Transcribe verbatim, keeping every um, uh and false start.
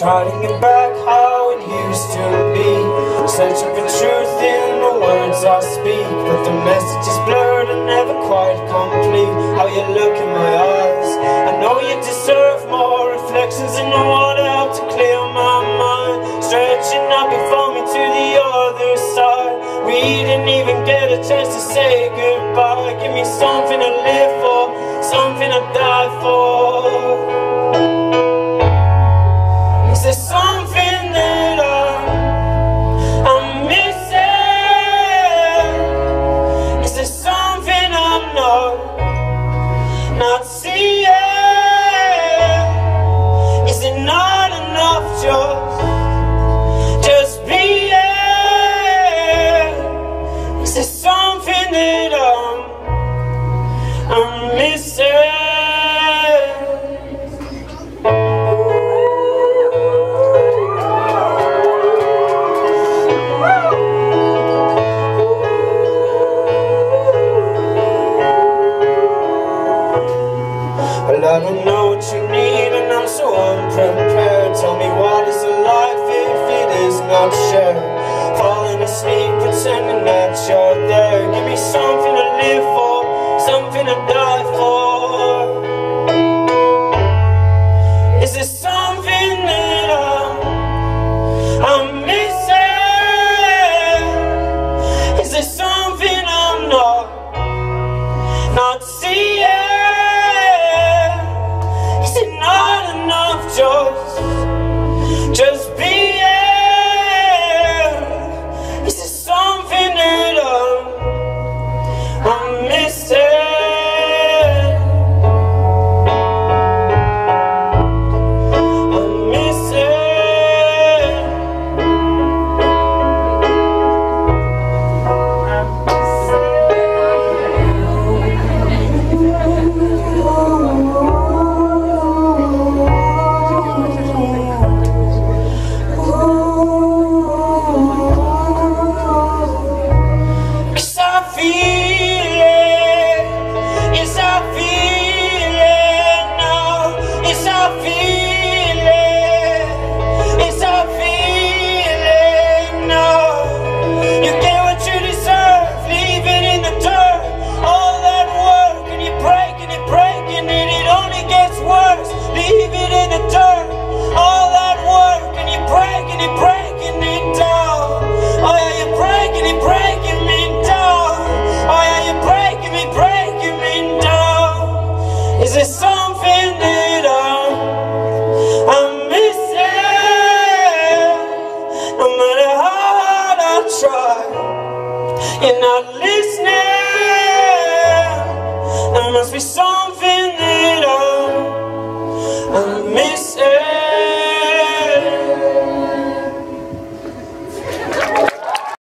try to get back how it used to be, searching for truth in the words I speak, but the message is blurred and never quite complete. How you look in my eyes, I know you deserve more. Reflections in the water help to clear my mind, stretching up before me to the other side. We didn't even get a chance to say goodbye. Give me something to live for, something to die for. Is there something that I, I'm missing? Is there something I'm not, not seeing? Is it not enough just, just being? Is there something that I'm, I'm missing? Well, I don't know what you need and I'm so unprepared. Tell me, what is a life if it is not shared? Falling asleep pretending that you're there. Give me something to live for, something to die for. Is there something that I'm, I'm missing? Is there something I'm not, not seeing? Just, just being. Is there something that I'm, I'm missing? I'm missing. Is there something that I'm, I'm missing? No matter how hard I try, you're not listening. There must be something